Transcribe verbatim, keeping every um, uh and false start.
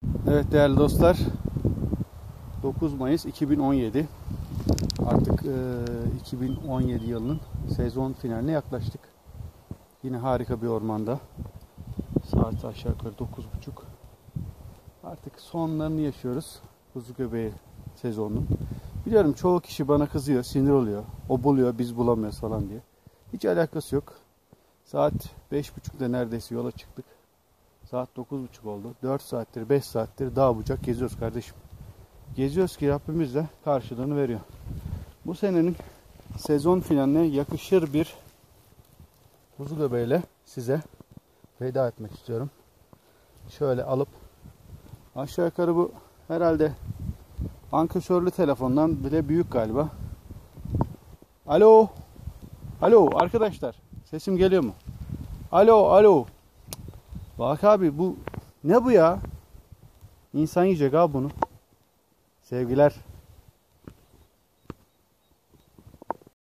Evet değerli dostlar, dokuz Mayıs iki bin on yedi, artık e, iki bin on yedi yılının sezon finaline yaklaştık. Yine harika bir ormanda, saat aşağı yukarı dokuz buçuk. Artık sonlarını yaşıyoruz kuzu göbeği sezonunun. Biliyorum çoğu kişi bana kızıyor, sinir oluyor, o buluyor biz bulamıyoruz falan diye. Hiç alakası yok. Saat beş buçukta neredeyse yola çıktık. Saat dokuz buçuk oldu. dört saattir, beş saattir dağ bucak geziyoruz kardeşim. Geziyoruz ki Rabbimiz de karşılığını veriyor. Bu senenin sezon finaline yakışır bir kuzu göbeğiyle size veda etmek istiyorum. Şöyle alıp aşağı yukarı bu herhalde ankesörlü telefondan bile büyük galiba. Alo. Alo arkadaşlar. Sesim geliyor mu? Alo alo. Bak abi bu ne bu ya? İnsan yiyecek abi bunu. Sevgiler.